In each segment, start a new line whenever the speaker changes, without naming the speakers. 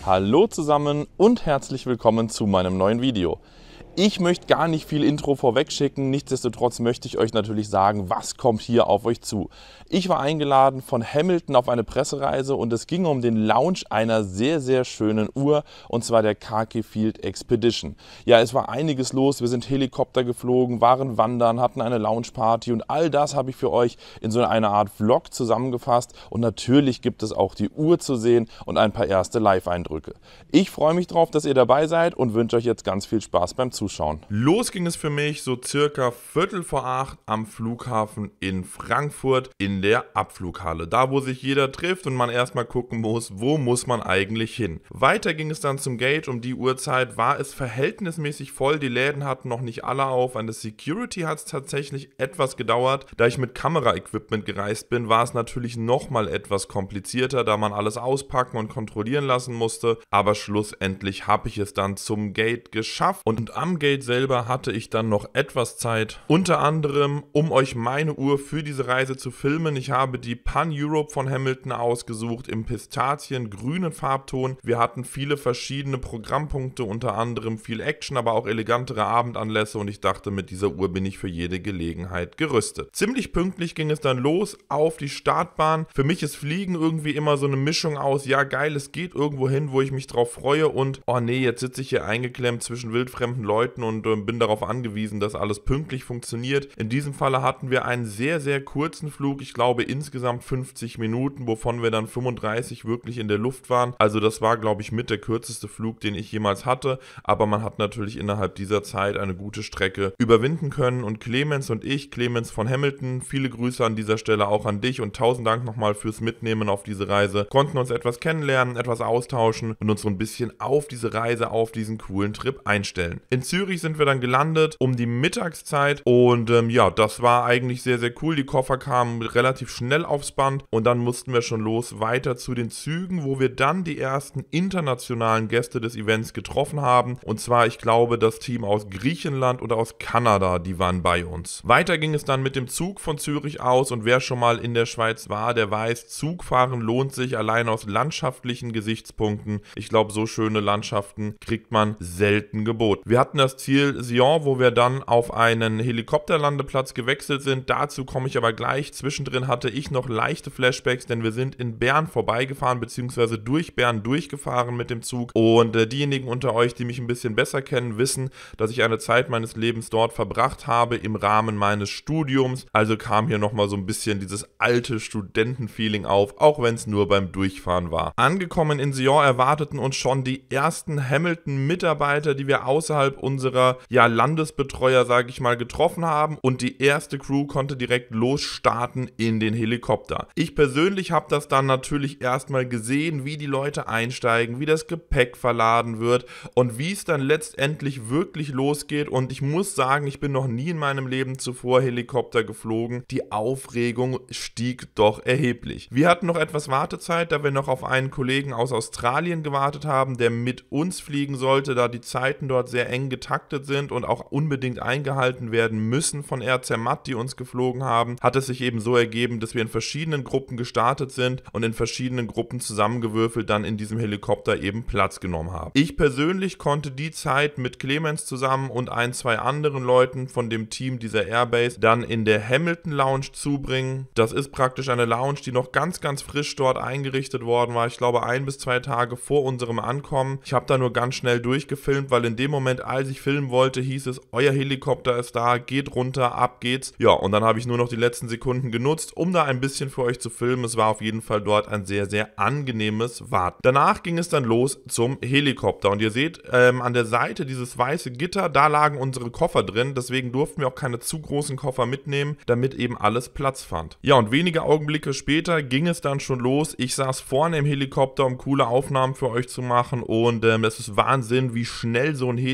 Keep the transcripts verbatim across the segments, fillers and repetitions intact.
Hallo zusammen und herzlich willkommen zu meinem neuen Video. Ich möchte gar nicht viel Intro vorweg schicken, nichtsdestotrotz möchte ich euch natürlich sagen, was kommt hier auf euch zu. Ich war eingeladen von Hamilton auf eine Pressereise und es ging um den Launch einer sehr, sehr schönen Uhr, und zwar der Khaki Field Expedition. Ja, es war einiges los, wir sind Helikopter geflogen, waren wandern, hatten eine Launchparty und all das habe ich für euch in so einer Art Vlog zusammengefasst, und natürlich gibt es auch die Uhr zu sehen und ein paar erste Live-Eindrücke. Ich freue mich drauf, dass ihr dabei seid und wünsche euch jetzt ganz viel Spaß beim Zuschauen. Los ging es für mich so circa Viertel vor acht am Flughafen in Frankfurt in der Abflughalle. Da, wo sich jeder trifft und man erstmal gucken muss, wo muss man eigentlich hin. Weiter ging es dann zum Gate. Um die Uhrzeit war es verhältnismäßig voll. Die Läden hatten noch nicht alle auf. An der Security hat es tatsächlich etwas gedauert. Da ich mit Kameraequipment gereist bin, war es natürlich nochmal etwas komplizierter, da man alles auspacken und kontrollieren lassen musste. Aber schlussendlich habe ich es dann zum Gate geschafft, und am Gate selber hatte ich dann noch etwas Zeit, unter anderem, um euch meine Uhr für diese Reise zu filmen. Ich habe die Pan Europe von Hamilton ausgesucht im pistaziengrünen Farbton. Wir hatten viele verschiedene Programmpunkte, unter anderem viel Action, aber auch elegantere Abendanlässe, und ich dachte, mit dieser Uhr bin ich für jede Gelegenheit gerüstet. Ziemlich pünktlich ging es dann los auf die Startbahn. Für mich ist Fliegen irgendwie immer so eine Mischung aus, ja geil, es geht irgendwo hin, wo ich mich drauf freue, und oh nee, jetzt sitze ich hier eingeklemmt zwischen wildfremden Leuten und äh, bin darauf angewiesen, dass alles pünktlich funktioniert. In diesem Falle hatten wir einen sehr, sehr kurzen Flug. Ich glaube insgesamt fünfzig Minuten, wovon wir dann fünfunddreißig wirklich in der Luft waren. Also das war, glaube ich, mit der kürzeste Flug, den ich jemals hatte. Aber man hat natürlich innerhalb dieser Zeit eine gute Strecke überwinden können. Und Clemens und ich, Clemens von Hamilton, viele Grüße an dieser Stelle auch an dich und tausend Dank nochmal fürs Mitnehmen auf diese Reise. Konnten uns etwas kennenlernen, etwas austauschen und uns so ein bisschen auf diese Reise, auf diesen coolen Trip einstellen. In Zürich sind wir dann gelandet um die Mittagszeit, und ähm, ja, das war eigentlich sehr, sehr cool. Die Koffer kamen relativ schnell aufs Band und dann mussten wir schon los weiter zu den Zügen, wo wir dann die ersten internationalen Gäste des Events getroffen haben, und zwar, ich glaube, das Team aus Griechenland oder aus Kanada, die waren bei uns. Weiter ging es dann mit dem Zug von Zürich aus, und wer schon mal in der Schweiz war, der weiß, Zugfahren lohnt sich allein aus landschaftlichen Gesichtspunkten. Ich glaube, so schöne Landschaften kriegt man selten geboten. Wir hatten das Ziel Sion, wo wir dann auf einen Helikopterlandeplatz gewechselt sind. Dazu komme ich aber gleich. Zwischendrin hatte ich noch leichte Flashbacks, denn wir sind in Bern vorbeigefahren, beziehungsweise durch Bern durchgefahren mit dem Zug. Und äh, diejenigen unter euch, die mich ein bisschen besser kennen, wissen, dass ich eine Zeit meines Lebens dort verbracht habe im Rahmen meines Studiums. Also kam hier nochmal so ein bisschen dieses alte Studentenfeeling auf, auch wenn es nur beim Durchfahren war. Angekommen in Sion erwarteten uns schon die ersten Hamilton-Mitarbeiter, die wir außerhalb unserer ja, Landesbetreuer, sage ich mal, getroffen haben, und die erste Crew konnte direkt losstarten in den Helikopter. Ich persönlich habe das dann natürlich erstmal gesehen, wie die Leute einsteigen, wie das Gepäck verladen wird und wie es dann letztendlich wirklich losgeht, und ich muss sagen, ich bin noch nie in meinem Leben zuvor Helikopter geflogen. Die Aufregung stieg doch erheblich. Wir hatten noch etwas Wartezeit, da wir noch auf einen Kollegen aus Australien gewartet haben, der mit uns fliegen sollte, da die Zeiten dort sehr eng getaktet sind und auch unbedingt eingehalten werden müssen von Air Zermatt, die uns geflogen haben, hat es sich eben so ergeben, dass wir in verschiedenen Gruppen gestartet sind und in verschiedenen Gruppen zusammengewürfelt dann in diesem Helikopter eben Platz genommen haben. Ich persönlich konnte die Zeit mit Clemens zusammen und ein, zwei anderen Leuten von dem Team dieser Airbase dann in der Hamilton Lounge zubringen. Das ist praktisch eine Lounge, die noch ganz, ganz frisch dort eingerichtet worden war. Ich glaube, ein bis zwei Tage vor unserem Ankommen. Ich habe da nur ganz schnell durchgefilmt, weil in dem Moment, als ich filmen wollte, hieß es, euer Helikopter ist da, geht runter, ab geht's. Ja, und dann habe ich nur noch die letzten Sekunden genutzt, um da ein bisschen für euch zu filmen. Es war auf jeden Fall dort ein sehr, sehr angenehmes Warten. Danach ging es dann los zum Helikopter, und ihr seht ähm, an der Seite dieses weiße Gitter, da lagen unsere Koffer drin, deswegen durften wir auch keine zu großen Koffer mitnehmen, damit eben alles Platz fand. Ja, und wenige Augenblicke später ging es dann schon los. Ich saß vorne im Helikopter, um coole Aufnahmen für euch zu machen, und ähm, es ist Wahnsinn, wie schnell so ein Heli abhebt.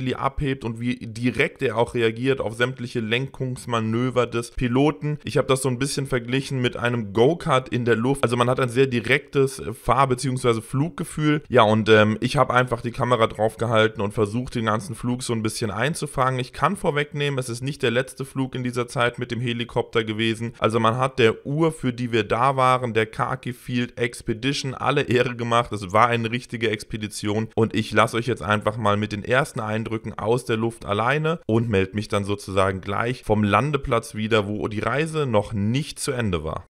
abhebt und wie direkt er auch reagiert auf sämtliche Lenkungsmanöver des Piloten. Ich habe das so ein bisschen verglichen mit einem Go-Kart in der Luft. Also man hat ein sehr direktes Fahr- bzw. Fluggefühl. Ja, und ähm, ich habe einfach die Kamera drauf gehalten und versucht, den ganzen Flug so ein bisschen einzufangen. Ich kann vorwegnehmen, es ist nicht der letzte Flug in dieser Zeit mit dem Helikopter gewesen. Also man hat der Uhr, für die wir da waren, der Khaki Field Expedition, alle Ehre gemacht. Es war eine richtige Expedition und ich lasse euch jetzt einfach mal mit den ersten Eindrücken aus der Luft alleine und melde mich dann sozusagen gleich vom Landeplatz wieder, wo die Reise noch nicht zu Ende war.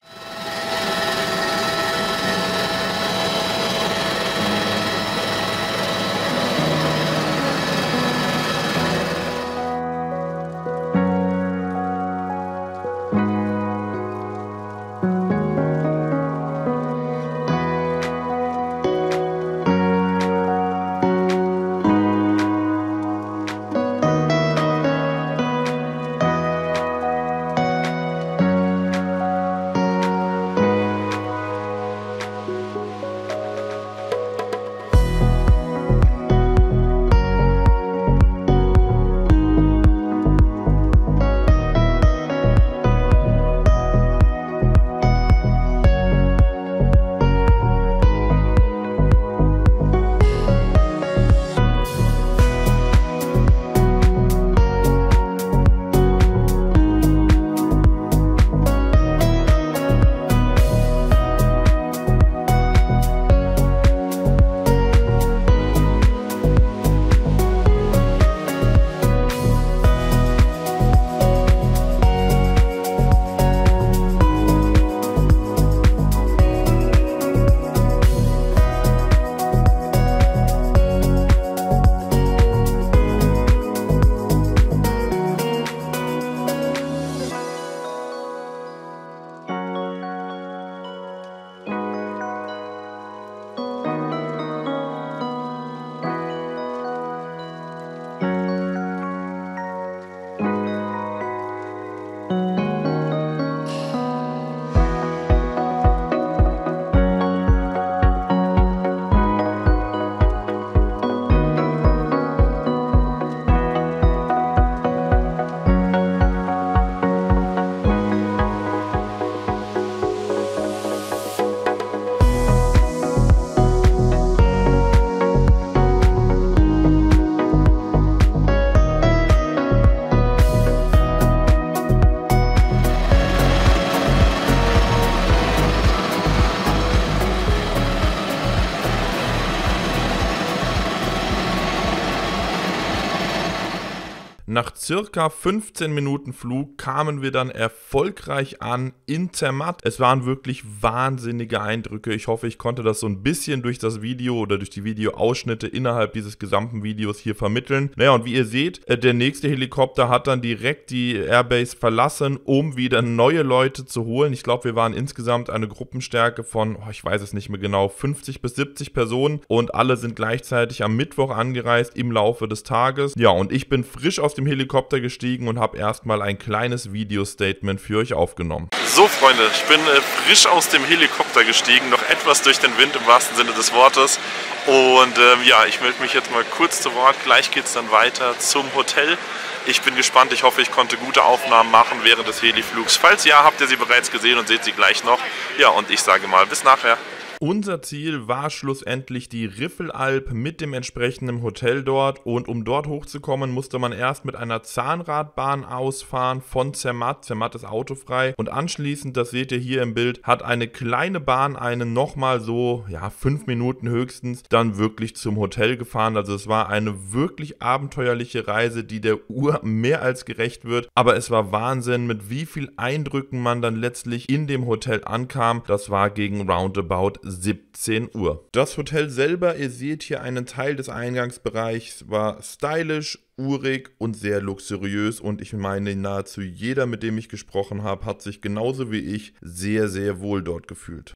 Nach circa fünfzehn Minuten Flug kamen wir dann erfolgreich an in Zermatt. Es waren wirklich wahnsinnige Eindrücke. Ich hoffe, ich konnte das so ein bisschen durch das Video oder durch die Videoausschnitte innerhalb dieses gesamten Videos hier vermitteln. Naja, und wie ihr seht, der nächste Helikopter hat dann direkt die Airbase verlassen, um wieder neue Leute zu holen. Ich glaube, wir waren insgesamt eine Gruppenstärke von, oh, ich weiß es nicht mehr genau, fünfzig bis siebzig Personen und alle sind gleichzeitig am Mittwoch angereist im Laufe des Tages. Ja, und ich bin frisch aus dem Helikopter gestiegen und habe erstmal ein kleines Video-Statement für euch aufgenommen. So Freunde, ich bin äh, frisch aus dem Helikopter gestiegen, noch etwas durch den Wind im wahrsten Sinne des Wortes. Und ähm, ja, ich melde mich jetzt mal kurz zu Wort, gleich geht es dann weiter zum Hotel. Ich bin gespannt, ich hoffe, ich konnte gute Aufnahmen machen während des Heliflugs. Falls ja, habt ihr sie bereits gesehen und seht sie gleich noch. Ja, und ich sage mal, bis nachher. Unser Ziel war schlussendlich die Riffelalp mit dem entsprechenden Hotel dort, und um dort hochzukommen, musste man erst mit einer Zahnradbahn ausfahren von Zermatt. Zermatt ist autofrei, und anschließend, das seht ihr hier im Bild, hat eine kleine Bahn einen nochmal so, ja, fünf Minuten höchstens dann wirklich zum Hotel gefahren. Also es war eine wirklich abenteuerliche Reise, die der Uhr mehr als gerecht wird, aber es war Wahnsinn, mit wie viel Eindrücken man dann letztlich in dem Hotel ankam. Das war gegen roundabout siebzehn Uhr. Das Hotel selber, ihr seht hier einen Teil des Eingangsbereichs, war stylisch, urig und sehr luxuriös, und ich meine, nahezu jeder, mit dem ich gesprochen habe, hat sich genauso wie ich sehr, sehr wohl dort gefühlt.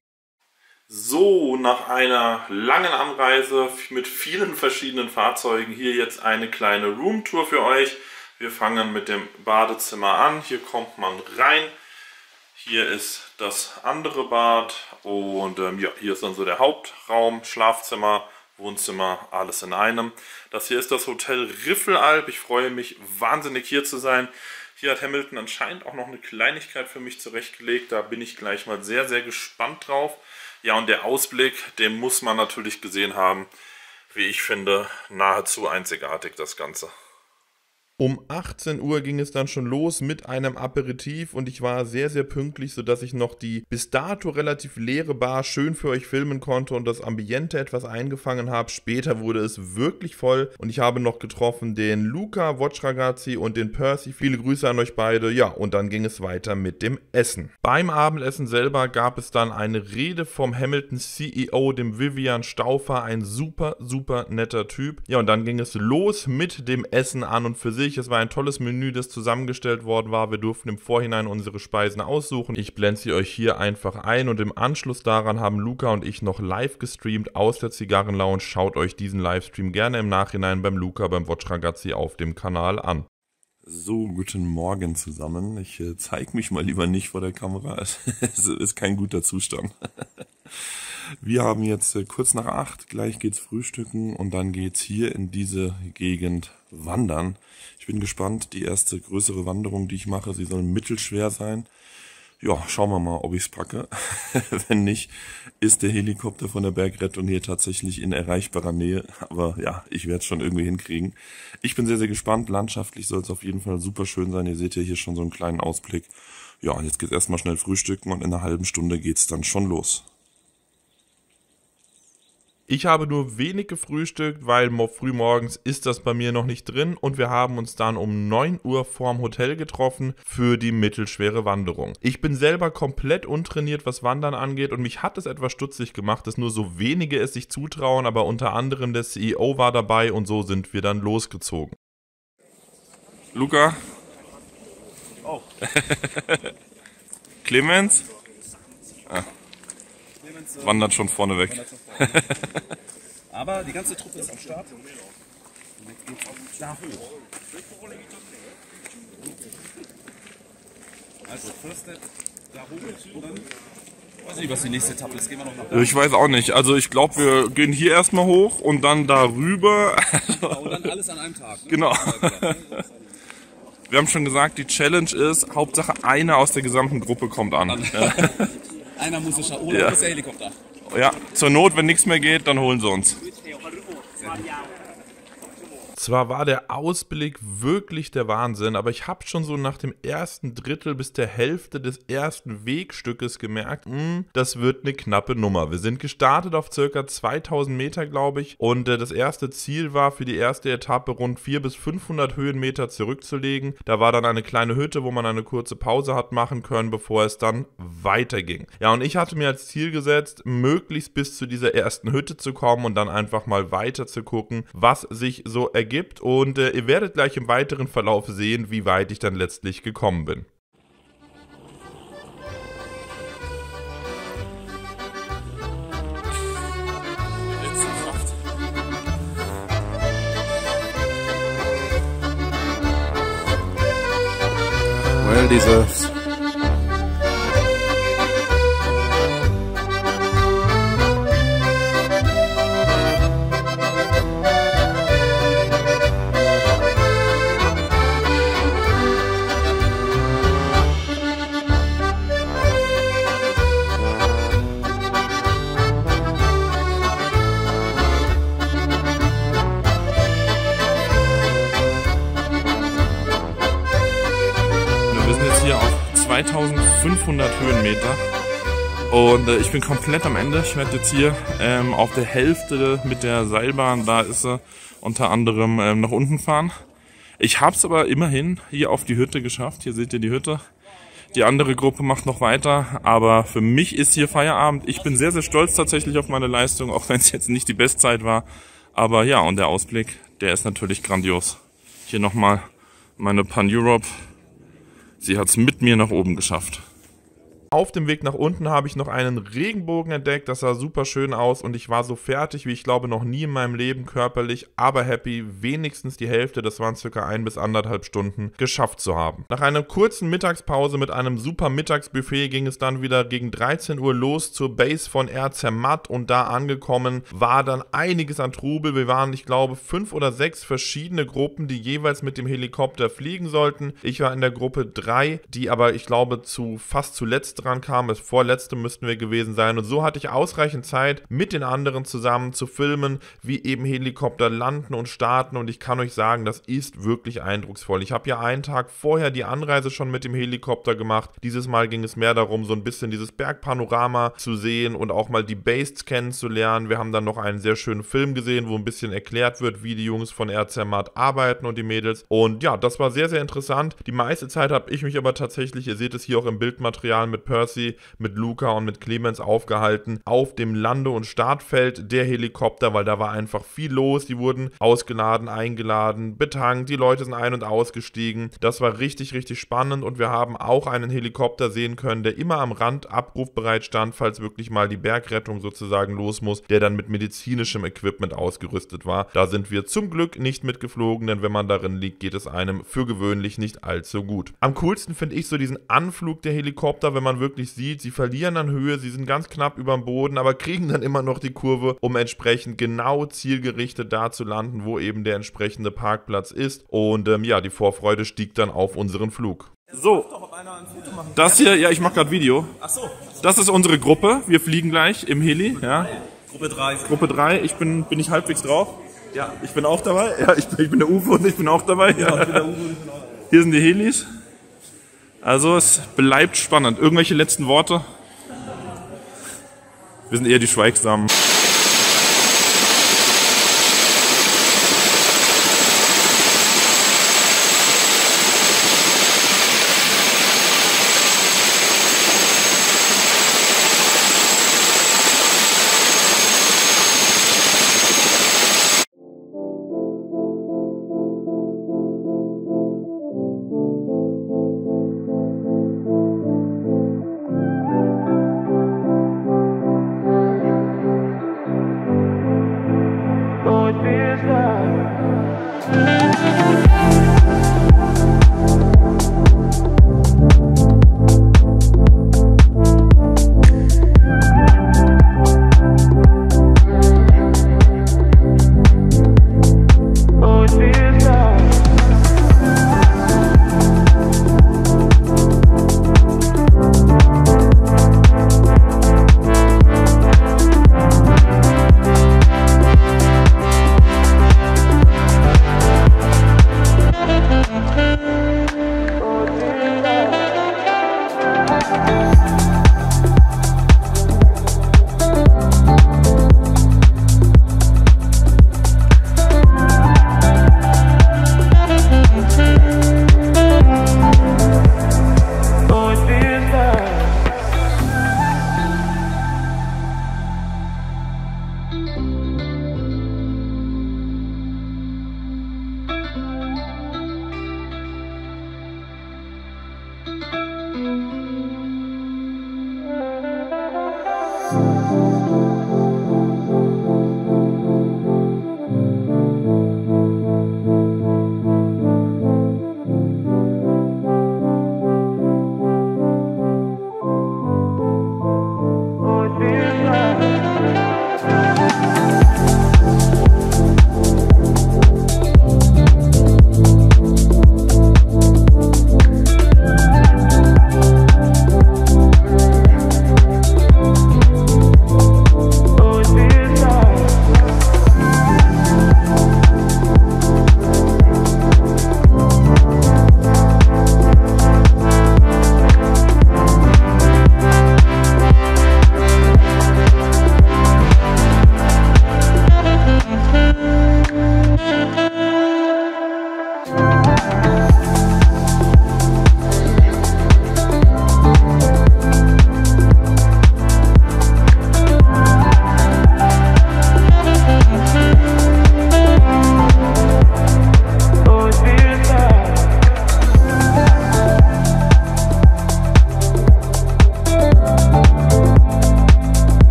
So, nach einer langen Anreise mit vielen verschiedenen Fahrzeugen, hier jetzt eine kleine Roomtour für euch. Wir fangen mit dem Badezimmer an. Hier kommt man rein. Hier ist das andere Bad und ähm, ja, hier ist dann so der Hauptraum, Schlafzimmer, Wohnzimmer, alles in einem. Das hier ist das Hotel Riffelalp. Ich freue mich wahnsinnig hier zu sein. Hier hat Hamilton anscheinend auch noch eine Kleinigkeit für mich zurechtgelegt. Da bin ich gleich mal sehr, sehr gespannt drauf. Ja, und der Ausblick, den muss man natürlich gesehen haben. Wie ich finde, nahezu einzigartig das Ganze. Um achtzehn Uhr ging es dann schon los mit einem Aperitif und ich war sehr, sehr pünktlich, sodass ich noch die bis dato relativ leere Bar schön für euch filmen konnte und das Ambiente etwas eingefangen habe. Später wurde es wirklich voll und ich habe noch getroffen den Luca Watch Ragazzi und den Percy. Viele Grüße an euch beide. Ja, und dann ging es weiter mit dem Essen. Beim Abendessen selber gab es dann eine Rede vom Hamilton C E O, dem Vivian Stauffer, ein super, super netter Typ. Ja, und dann ging es los mit dem Essen an und für sich. Es war ein tolles Menü, das zusammengestellt worden war. Wir durften im Vorhinein unsere Speisen aussuchen. Ich blende sie euch hier einfach ein und im Anschluss daran haben Luca und ich noch live gestreamt aus der Zigarrenlounge. Schaut euch diesen Livestream gerne im Nachhinein beim Luca, beim Watch Ragazzi auf dem Kanal an. So, guten Morgen zusammen. Ich äh, zeige mich mal lieber nicht vor der Kamera. Es ist kein guter Zustand. Wir haben jetzt äh, kurz nach acht, gleich geht's frühstücken und dann geht's hier in diese Gegend wandern. Ich bin gespannt, die erste größere Wanderung, die ich mache, sie soll mittelschwer sein. Ja, schauen wir mal, ob ich's packe. Wenn nicht, ist der Helikopter von der Bergrettung hier tatsächlich in erreichbarer Nähe. Aber ja, ich werde es schon irgendwie hinkriegen. Ich bin sehr, sehr gespannt. Landschaftlich soll es auf jeden Fall super schön sein. Ihr seht ja hier schon so einen kleinen Ausblick. Ja, und jetzt geht's erstmal schnell frühstücken und in einer halben Stunde geht's dann schon los. Ich habe nur wenig gefrühstückt, weil frühmorgens ist das bei mir noch nicht drin und wir haben uns dann um neun Uhr vorm Hotel getroffen für die mittelschwere Wanderung. Ich bin selber komplett untrainiert, was Wandern angeht und mich hat es etwas stutzig gemacht, dass nur so wenige es sich zutrauen, aber unter anderem der C E O war dabei und so sind wir dann losgezogen. Luca? Oh. Clemens? Ah. Wandert schon vorne weg.
Aber die ganze Truppe ist am Start. Und jetzt geht's auch da hoch. Also, First Step da hoch und dann. Ich weiß nicht, was die nächste Etappe ist. Gehen wir noch nach oben.
Ich weiß auch nicht. Also, ich glaube, wir gehen hier erstmal hoch und dann darüber.
Und dann alles an einem Tag. Ne?
Genau. Wir haben schon gesagt, die Challenge ist, Hauptsache einer aus der gesamten Gruppe kommt an.
Einer muss es schauen, oder
ja.
Muss der Helikopter.
Ja, zur Not, wenn nichts mehr geht, dann holen sie uns. Zwar war der Ausblick wirklich der Wahnsinn, aber ich habe schon so nach dem ersten Drittel bis der Hälfte des ersten Wegstückes gemerkt, mh, das wird eine knappe Nummer. Wir sind gestartet auf ca. zweitausend Meter, glaube ich, und äh, das erste Ziel war für die erste Etappe rund vierhundert bis fünfhundert Höhenmeter zurückzulegen. Da war dann eine kleine Hütte, wo man eine kurze Pause hat machen können, bevor es dann weiterging. Ja, und ich hatte mir als Ziel gesetzt, möglichst bis zu dieser ersten Hütte zu kommen und dann einfach mal weiter zu gucken, was sich so ergibt. Gibt und äh, ihr werdet gleich im weiteren Verlauf sehen, wie weit ich dann letztlich gekommen bin.
Well deserved.
zweitausendfünfhundert Höhenmeter und äh, ich bin komplett am Ende. Ich werde jetzt hier ähm, auf der Hälfte mit der Seilbahn, da ist sie, unter anderem ähm, nach unten fahren. Ich habe es aber immerhin hier auf die Hütte geschafft. Hier seht ihr die Hütte. Die andere Gruppe macht noch weiter, aber für mich ist hier Feierabend. Ich bin sehr, sehr stolz tatsächlich auf meine Leistung, auch wenn es jetzt nicht die Bestzeit war. Aber ja, und der Ausblick, der ist natürlich grandios. Hier nochmal meine Pan Europe. Sie hat es mit mir nach oben geschafft. Auf dem Weg nach unten habe ich noch einen Regenbogen entdeckt, das sah super schön aus und ich war so fertig, wie ich glaube noch nie in meinem Leben körperlich, aber happy, wenigstens die Hälfte, das waren circa ein bis anderthalb Stunden, geschafft zu haben. Nach einer kurzen Mittagspause mit einem super Mittagsbuffet ging es dann wieder gegen dreizehn Uhr los zur Base von Air Zermatt und da angekommen war dann einiges an Trubel. Wir waren, ich glaube, fünf oder sechs verschiedene Gruppen, die jeweils mit dem Helikopter fliegen sollten. Ich war in der Gruppe drei, die aber, ich glaube, zu fast zuletzt dran kam. Das vorletzte müssten wir gewesen sein und so hatte ich ausreichend Zeit, mit den anderen zusammen zu filmen, wie eben Helikopter landen und starten und ich kann euch sagen, das ist wirklich eindrucksvoll. Ich habe ja einen Tag vorher die Anreise schon mit dem Helikopter gemacht. Dieses Mal ging es mehr darum, so ein bisschen dieses Bergpanorama zu sehen und auch mal die Base kennenzulernen. Wir haben dann noch einen sehr schönen Film gesehen, wo ein bisschen erklärt wird, wie die Jungs von Air Zermatt arbeiten und die Mädels. Und ja, das war sehr, sehr interessant. Die meiste Zeit habe ich mich aber tatsächlich, ihr seht es hier auch im Bildmaterial, mit Percy, mit Luca und mit Clemens aufgehalten auf dem Lande- und Startfeld der Helikopter, weil da war einfach viel los. Die wurden ausgeladen, eingeladen, betankt, die Leute sind ein- und ausgestiegen. Das war richtig, richtig spannend und wir haben auch einen Helikopter sehen können, der immer am Rand abrufbereit stand, falls wirklich mal die Bergrettung sozusagen los muss, der dann mit medizinischem Equipment ausgerüstet war. Da sind wir zum Glück nicht mitgeflogen, denn wenn man darin liegt, geht es einem für gewöhnlich nicht allzu gut. Am coolsten finde ich so diesen Anflug der Helikopter, wenn man wirklich sieht, sie verlieren an Höhe, sie sind ganz knapp über dem Boden, aber kriegen dann immer noch die Kurve, um entsprechend genau zielgerichtet da zu landen, wo eben der entsprechende Parkplatz ist. Und ähm, ja, die Vorfreude stieg dann auf unseren Flug. So, das hier, ja, ich mache gerade Video.
Ach so.
Das ist unsere Gruppe. Wir fliegen gleich im Heli. Ja.
Gruppe drei.
Gruppe drei. Ich bin, bin ich halbwegs drauf. Ja. Ich bin auch dabei. Ja, ich bin, ich bin der Uwe und ich bin auch dabei. Ja. Ja, ich bin der Uwe und ich bin auch dabei. Hier sind die Helis. Also es bleibt spannend. Irgendwelche letzten Worte? Wir sind eher die Schweigsamen.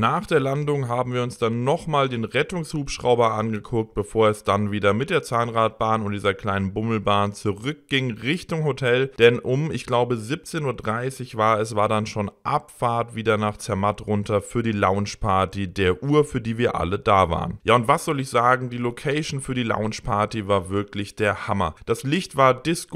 Nach der Landung haben wir uns dann nochmal den Rettungshubschrauber angeguckt, bevor es dann wieder mit der Zahnradbahn und dieser kleinen Bummelbahn zurückging Richtung Hotel. Denn um, ich glaube, siebzehn Uhr dreißig war es, war dann schon Abfahrt wieder nach Zermatt runter für die Loungeparty der Uhr, für die wir alle da waren. Ja, und was soll ich sagen, die Location für die Loungeparty war wirklich der Hammer. Das Licht war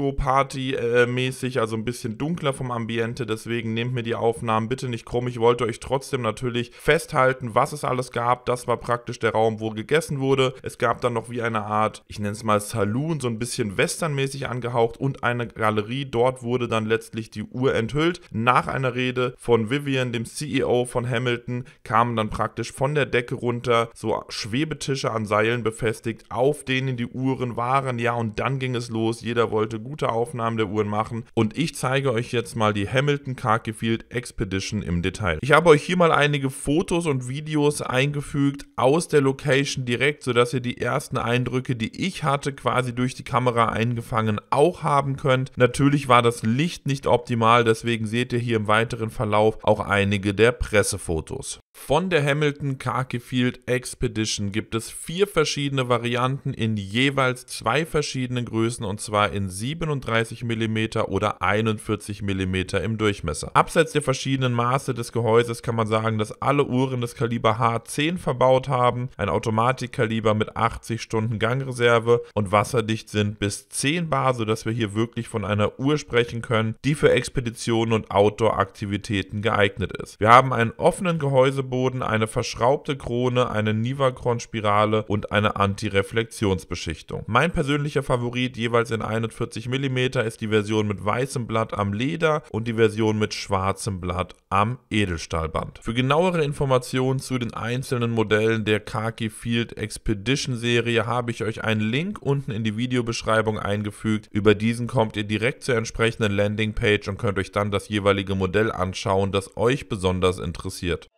Disco-Party-mäßig, also ein bisschen dunkler vom Ambiente, deswegen nehmt mir die Aufnahmen bitte nicht krumm. Ich wollte euch trotzdem natürlich festhalten, was es alles gab. Das war praktisch der Raum, wo gegessen wurde. Es gab dann noch wie eine Art, ich nenne es mal Saloon, so ein bisschen westernmäßig angehaucht und eine Galerie. Dort wurde dann letztlich die Uhr enthüllt. Nach einer Rede von Vivian, dem C E O von Hamilton, kamen dann praktisch von der Decke runter so Schwebetische an Seilen befestigt, auf denen die Uhren waren. Ja, und dann ging es los. Jeder wollte gute Aufnahmen der Uhren machen. Und ich zeige euch jetzt mal die Hamilton Khaki Field Expedition im Detail. Ich habe euch hier mal einige Fotos und Videos eingefügt aus der Location direkt, sodass ihr die ersten Eindrücke, die ich hatte, quasi durch die Kamera eingefangen, auch haben könnt. Natürlich war das Licht nicht optimal, deswegen seht ihr hier im weiteren Verlauf auch einige der Pressefotos. Von der Hamilton Khaki Field Expedition gibt es vier verschiedene Varianten in jeweils zwei verschiedenen Größen, und zwar in siebenunddreißig Millimeter oder einundvierzig Millimeter im Durchmesser. Abseits der verschiedenen Maße des Gehäuses kann man sagen, dass alle Uhren das Kaliber H zehn verbaut haben, ein Automatikkaliber mit achtzig Stunden Gangreserve und wasserdicht sind bis zehn Bar, sodass wir hier wirklich von einer Uhr sprechen können, die für Expeditionen und Outdoor-Aktivitäten geeignet ist. Wir haben einen offenen Gehäuseboden, eine verschraubte Krone, eine Nivachron-Spirale und eine Antireflexionsbeschichtung. Mein persönlicher Favorit, jeweils in einundvierzig Millimeter, ist die Version mit weißem Blatt am Leder und die Version mit schwarzem Blatt am Edelstahlband. Für genauere Informationen zu den einzelnen Modellen der Khaki Field Expedition Serie habe ich euch einen Link unten in die Videobeschreibung eingefügt. Über diesen kommt ihr direkt zur entsprechenden Landingpage und könnt euch dann das jeweilige Modell anschauen, das euch besonders interessiert.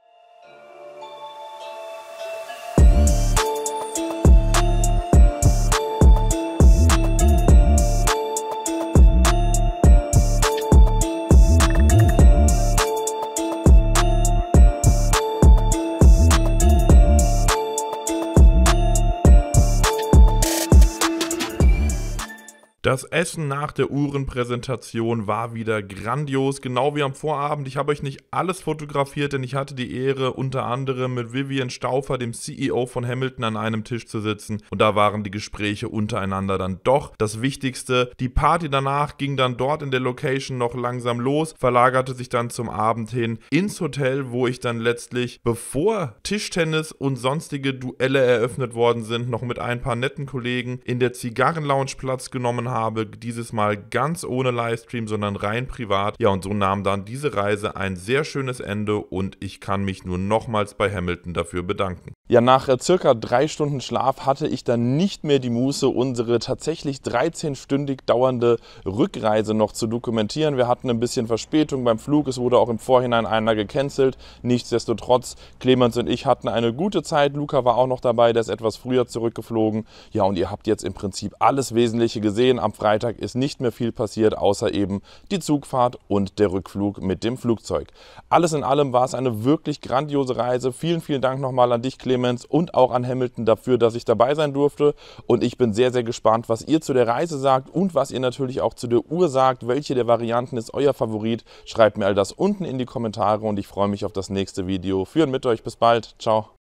Das Essen nach der Uhrenpräsentation war wieder grandios, genau wie am Vorabend. Ich habe euch nicht alles fotografiert, denn ich hatte die Ehre, unter anderem mit Vivian Stauffer, dem C E O von Hamilton, an einem Tisch zu sitzen. Und da waren die Gespräche untereinander dann doch das Wichtigste. Die Party danach ging dann dort in der Location noch langsam los, verlagerte sich dann zum Abend hin ins Hotel, wo ich dann letztlich, bevor Tischtennis und sonstige Duelle eröffnet worden sind, noch mit ein paar netten Kollegen in der Zigarrenlounge Platz genommen habe. habe, dieses Mal ganz ohne Livestream, sondern rein privat. Ja, und so nahm dann diese Reise ein sehr schönes Ende und ich kann mich nur nochmals bei Hamilton dafür bedanken.
Ja, nach äh, circa drei Stunden Schlaf hatte ich dann nicht mehr die Muße, unsere tatsächlich dreizehnstündig dauernde Rückreise noch zu dokumentieren. Wir hatten ein bisschen Verspätung beim Flug, es wurde auch im Vorhinein einer gecancelt. Nichtsdestotrotz, Clemens und ich hatten eine gute Zeit. Luca war auch noch dabei, der ist etwas früher zurückgeflogen. Ja, und ihr habt jetzt im Prinzip alles Wesentliche gesehen. Am Freitag ist nicht mehr viel passiert, außer eben die Zugfahrt und der Rückflug mit dem Flugzeug. Alles in allem war es eine wirklich grandiose Reise. Vielen, vielen Dank nochmal an dich, Clemens, und auch an Hamilton dafür, dass ich dabei sein durfte. Und ich bin sehr, sehr gespannt, was ihr zu der Reise sagt und was ihr natürlich auch zu der Uhr sagt. Welche der Varianten ist euer Favorit? Schreibt mir all das unten in die Kommentare und ich freue mich auf das nächste Video. Für und mit euch. Bis bald. Ciao.